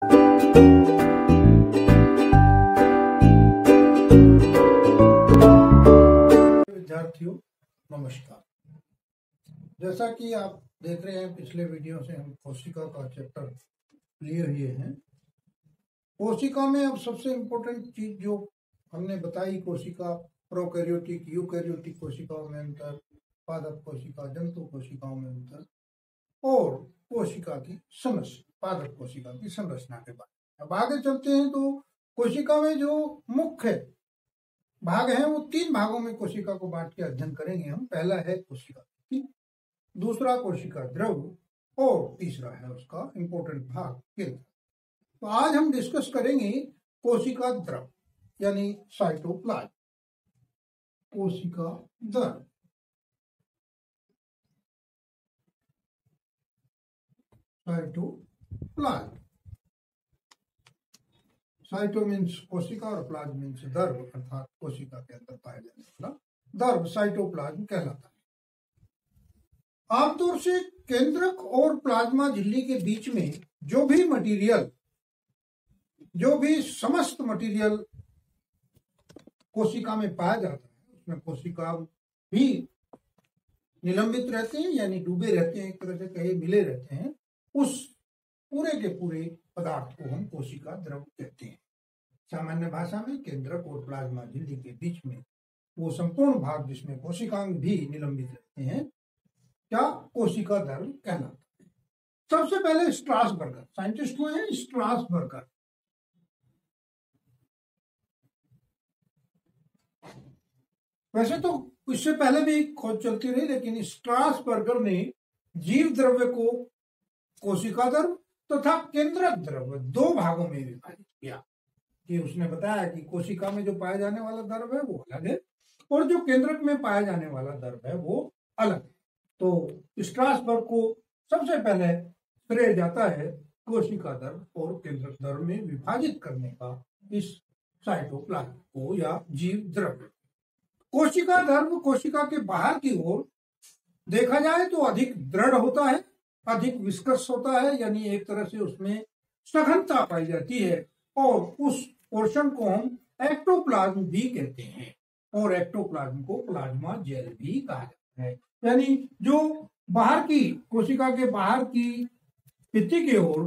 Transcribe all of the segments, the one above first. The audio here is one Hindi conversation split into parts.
विद्यार्थियों नमस्कार। जैसा कि आप देख रहे हैं, पिछले वीडियो से हम कोशिका का चैप्टर लिए हुए हैं। कोशिका में अब सबसे इम्पोर्टेंट चीज जो हमने बताई, कोशिका प्रोकैरियोटिक यूकैरियोटिक कोशिकाओं में अंतर, पादप कोशिका जंतु कोशिकाओं में अंतर और कोशिका की संरचना, पादप कोशिका की संरचना के बारे में। अब आगे चलते हैं तो कोशिका में जो मुख्य भाग है वो 3 भागों में कोशिका को बांट के अध्ययन करेंगे हम। पहला है कोशिका, दूसरा कोशिका द्रव और तीसरा है उसका इम्पोर्टेंट भाग केंद्र। तो आज हम डिस्कस करेंगे कोशिका द्रव यानी साइटोप्लाज्म। कोशिका द्रव, साइटोप्लाज्म। साइटो मीन्स कोशिका और प्लाज्म मीन्स द्रव, अर्थात कोशिका के अंदर पाया जाने वाला द्रव साइटोप्लाज्म कहलाता है। आमतौर से केंद्रक और प्लाज्मा झिल्ली के बीच में जो भी मटेरियल, जो भी समस्त मटेरियल कोशिका में पाया जाता है, उसमें कोशिका भी निलंबित रहते हैं यानी डूबे रहते हैं, एक तरह से कहे मिले रहते हैं। उस पूरे के पूरे पदार्थ को हम कोशिका द्रव कहते हैं। सामान्य भाषा में केंद्रक और प्लाज्मा झिल्ली के बीच में वो संपूर्ण भाग जिसमें कोशिकांग भी निलंबित रहते हैं, क्या कोशिका द्रव कहलाता है। सबसे पहले स्ट्रासबर्गर साइंटिस्ट हुए हैं, स्ट्रासबर्गर। वैसे तो इससे पहले भी खोज चलती रही, लेकिन स्ट्रासबर्गर ने जीव द्रव्य को कोशिका द्रव तथा केंद्रक द्रव 2 भागों में विभाजित किया। कि उसने बताया कि कोशिका में जो पाया जाने वाला द्रव है वो अलग है और जो केंद्रक में पाया जाने वाला द्रव है वो अलग है। तो स्ट्रासबर्ग को सबसे पहले श्रेय जाता है कोशिका द्रव और केंद्रक द्रव में विभाजित करने का इस साइटोप्लाज्म को या जीव द्रव्य। कोशिका द्रव कोशिका के बाहर की ओर देखा जाए तो अधिक दृढ़ होता है, अधिक विस्कस होता है, यानी एक तरह से उसमें सघनता पाई जाती है और उस पोर्शन को हम एक्टोप्लाज्म भी कहते हैं और एक्टोप्लाज्म को प्लाज्मा जेल भी कहा जाता है। यानी जो बाहर की कोशिका के बाहर की भित्ति की ओर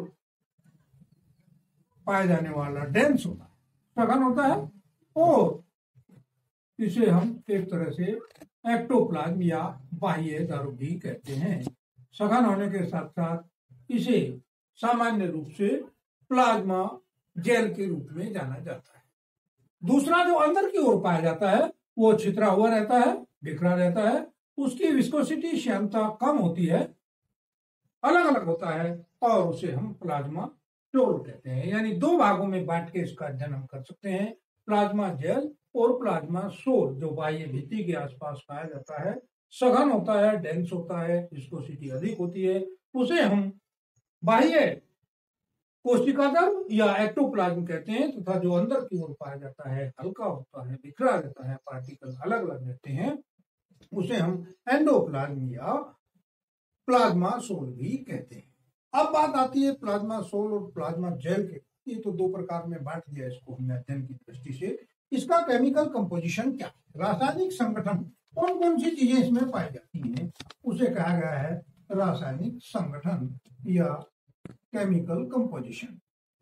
पाया जाने वाला डेंस होता है, सघन होता है और इसे हम एक तरह से एक्टोप्लाज्म या बाह्य द्रव भी कहते हैं। सघन होने के साथ साथ इसे सामान्य रूप से प्लाज्मा जेल के रूप में जाना जाता है। दूसरा जो अंदर की ओर पाया जाता है वो छितरा हुआ रहता है, बिखरा रहता है, उसकी विस्कोसिटी श्यानता कम होती है, अलग अलग होता है और उसे हम प्लाज्मा सोल कहते हैं। यानी 2 भागों में बांट के इसका अध्ययन हम कर सकते हैं, प्लाज्मा जेल और प्लाज्मा सोल। जो बाह्य भित्ति के आसपास पाया जाता है, सघन होता है, डेंस होता है, विस्कोसिटी अधिक होती है, उसे हम बाह्य कोशिका द्रव या एक्टोप्लाज्म कहते हैं। तथा जो अंदर की ओर पाया जाता है, हल्का होता है, बिखरा रहता है, पार्टिकल अलग अलग रहते हैं, उसे हम एंडोप्लाज्म या प्लाज्मा सोल भी कहते हैं। अब बात आती है प्लाज्मा सोल और प्लाज्मा जेल के। ये तो 2 प्रकार में बांट दिया इसको हमने अध्ययन की दृष्टि से। इसका केमिकल कंपोजिशन क्या है, रासायनिक संगठन, कौन कौन सी चीजें इसमें पाई जाती हैं, उसे कहा गया है रासायनिक संगठन या केमिकल कंपोजिशन।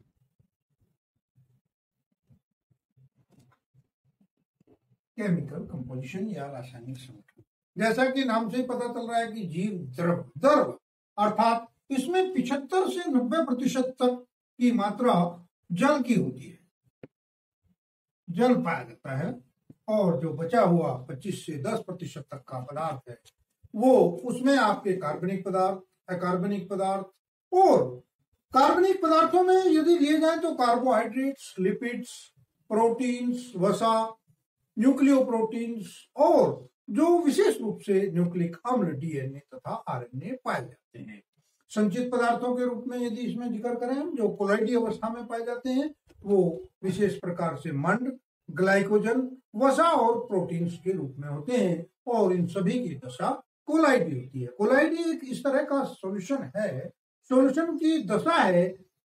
केमिकल कंपोजिशन या रासायनिक संगठन, जैसा कि नाम से ही पता चल रहा है कि जीव द्रव, द्रव अर्थात इसमें 75 से 90% तक की मात्रा जल की होती है, जल पाया जाता है और जो बचा हुआ 25 से 10% तक का पदार्थ है वो उसमें आपके कार्बनिक पदार्थ, अकार्बनिक पदार्थ और कार्बनिक पदार्थों में यदि लिए जाए तो कार्बोहाइड्रेट्स, लिपिड्स, प्रोटीन्स, वसा, न्यूक्लियोप्रोटीन्स और जो विशेष रूप से न्यूक्लिक अम्ल, डीएनए तथा आरएनए पाए जाते हैं। संचित पदार्थों के रूप में यदि इसमें जिक्र करें हम, जो कोलाइडी अवस्था में पाए जाते हैं, वो विशेष प्रकार से मंड, ग्लाइकोजन, वसा और प्रोटीन्स के रूप में होते हैं और इन सभी की दशा कोलाइडी होती है। कोलाइडी एक इस तरह का सॉल्यूशन है, सॉल्यूशन की दशा है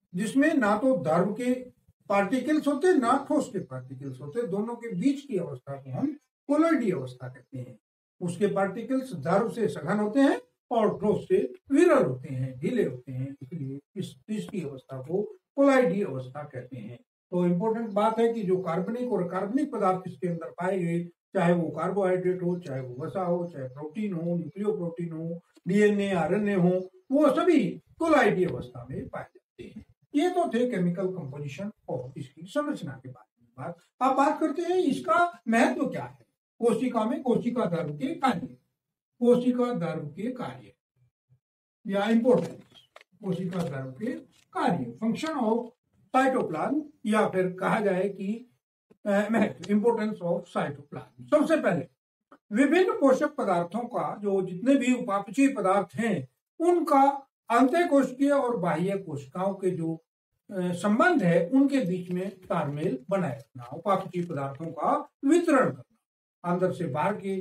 जिसमें ना तो द्रव के पार्टिकल्स होते ना ठोस के पार्टिकल्स होते, दोनों के बीच की अवस्था को हम कोलॉइडी अवस्था कहते हैं। उसके पार्टिकल्स द्रव से सघन होते हैं और ठोस से विरल होते हैं, ढीले होते हैं, इसलिए इस तीसरी अवस्था को कोलॉइडी अवस्था कहते हैं। तो इम्पोर्टेंट बात है कि जो कार्बनिक और कार्बनिक पदार्थ इसके अंदर पाए गए, चाहे वो कार्बोहाइड्रेट हो, चाहे वो वसा हो, चाहे प्रोटीन हो, न्यूक्लियो प्रोटीन हो, डीएनए आरएनए हो, वो सभी कोलॉइडी अवस्था में पाए जाते हैं। ये तो थे केमिकल कंपोजिशन और इसकी संरचना के बारे में बात। अब बात करते हैं इसका महत्व क्या है कोशिका में, कोशिका द्रव के कार्य, कोशिका द्रव के कार्य या इंपोर्टेंस, कोशिका द्रव के कार्य, फंक्शन ऑफ साइटोप्लाज्म, या फिर कहा जाए कि महत्व, इंपोर्टेंस ऑफ साइटोप्लाज्म। सबसे पहले विभिन्न पोषक पदार्थों का, जो जितने भी उपापचयी पदार्थ हैं, उनका अंतःकोशिकीय और बाह्य कोशिकाओं के जो संबंध है उनके बीच में तालमेल बनाए रखना, उपापचयी पदार्थों का वितरण करना, अंदर से बाहर के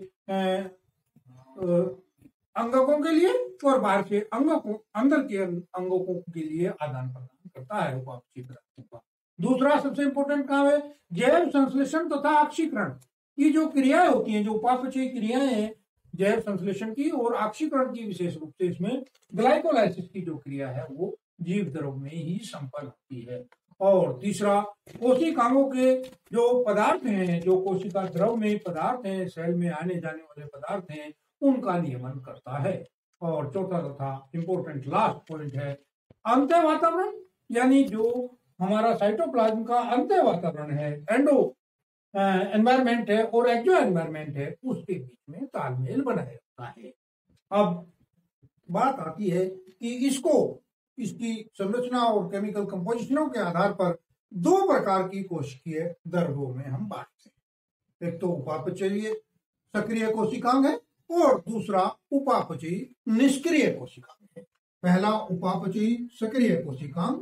अंगकों के लिए और बाहर से अंदर के अंगकों के लिए आदान प्रदान करता है उपापचयी पदार्थों का। दूसरा सबसे इंपॉर्टेंट काम है जैव संश्लेषण तथा ऑक्सीकरण की जो क्रियाएं होती हैं, जो उपापचयी क्रियाएं हैं जैव संश्लेषण की और ऑक्सीकरण की, विशेष रूप से इसमें ग्लाइकोलाइसिस की जो क्रिया है वो जीव द्रव में ही संपन्न होती है। और तीसरा कोशिकाओं के जो पदार्थ हैं, जो कोशिका द्रव में पदार्थ हैं, सेल में आने जाने वाले पदार्थ हैं, उनका नियमन करता है। और चौथा तथा इंपोर्टेंट लास्ट पॉइंट है अंतः वातावरण, यानी जो हमारा साइटोप्लाज्म का अंतः वातावरण है, एंडो एनवायरमेंट है और एक्जो एनवायरमेंट है, उसके बीच में तालमेल बनाए रखता है। अब बात आती है कि इसकी संरचना और केमिकल कंपोजिशनों के आधार पर दो प्रकार की कोशिकीय द्रव्यों में हम बांटते हैं। एक तो उपापचयी सक्रिय कोशिकांग है और दूसरा उपापचयी निष्क्रिय कोशिकांग है। पहला उपापचयी सक्रिय कोशिकांग,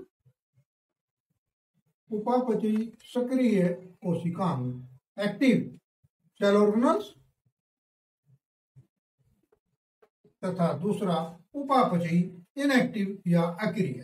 उपापचयी सक्रिय कोशिकांग एक्टिव सेल ऑर्गेनल्स, तथा दूसरा उपापचयी इनएक्टिव या अक्रिय,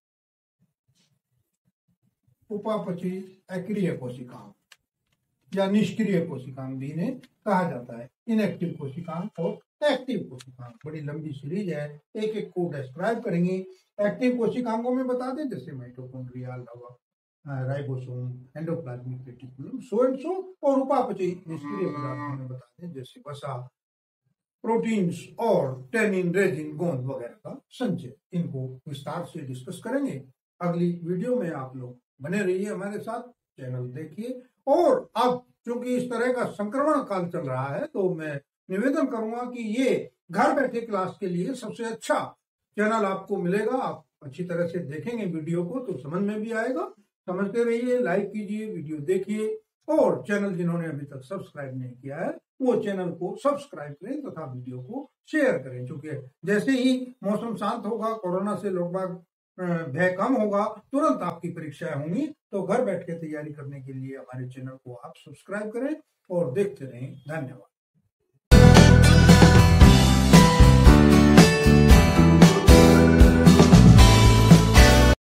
उपापचयी अक्रिय कोशिकांग या निष्क्रिय कोशिकांग भी इन्हें कहा जाता है। इनएक्टिव कोशिकांग और एक्टिव कोशिकांग बड़ी लंबी सीरीज है, एक एक को डिस्क्राइब करेंगे। एक्टिव कोशिकांगों में बता दें जैसे mitochondria, ribosome, endoplasmic reticulum, so and so. और उपापचयी निष्क्रिय पदार्थों में बता दें जैसे वसा, प्रोटीन्स और टेनिन, रेजिन, गोंद वगैरह का संचय। इनको विस्तार से डिस्कस करेंगे अगली वीडियो में। आप लोग बने रहिए हमारे साथ, चैनल देखिए। और अब क्योंकि इस तरह का संक्रमण काल चल रहा है तो मैं निवेदन करूंगा कि ये घर बैठे क्लास के लिए सबसे अच्छा चैनल आपको मिलेगा। आप अच्छी तरह से देखेंगे वीडियो को तो समझ में भी आएगा। समझते रहिए, लाइक कीजिए, वीडियो देखिए और चैनल जिन्होंने अभी तक सब्सक्राइब नहीं किया है वो चैनल को सब्सक्राइब करें तथा वीडियो को शेयर करें। क्योंकि जैसे ही मौसम शांत होगा, कोरोना से लोग भय कम होगा, तुरंत आपकी परीक्षाएं होंगी, तो घर बैठ के तैयारी करने के लिए हमारे चैनल को आप सब्सक्राइब करें और देखते रहें। धन्यवाद।